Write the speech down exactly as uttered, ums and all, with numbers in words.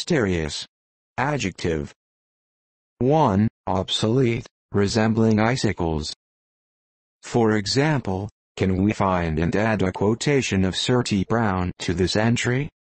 Stirious. Adjective. one. Obsolete, resembling icicles. For example, can we find and add a quotation of Sir T. Brown to this entry?